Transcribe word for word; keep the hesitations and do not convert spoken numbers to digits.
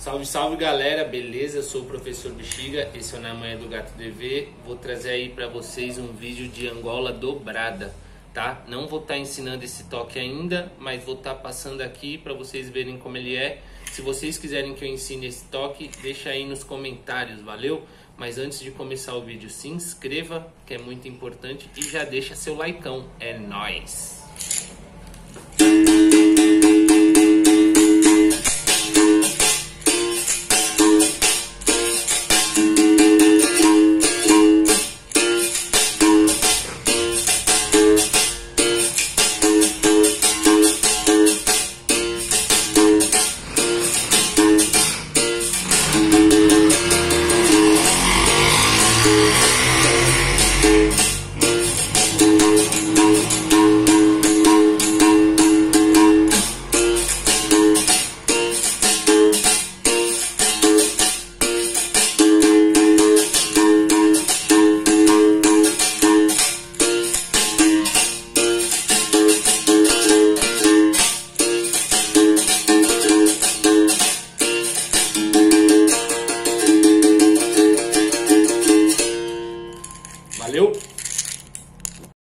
Salve, salve galera, beleza? Eu sou o professor Bexiga, esse é o Na Manhã do Gato T V. Vou trazer aí pra vocês um vídeo de Angola dobrada, tá? Não vou estar ensinando esse toque ainda, mas vou estar passando aqui pra vocês verem como ele é. Se vocês quiserem que eu ensine esse toque, deixa aí nos comentários, valeu? Mas antes de começar o vídeo, se inscreva, que é muito importante, e já deixa seu likeão, é nóis!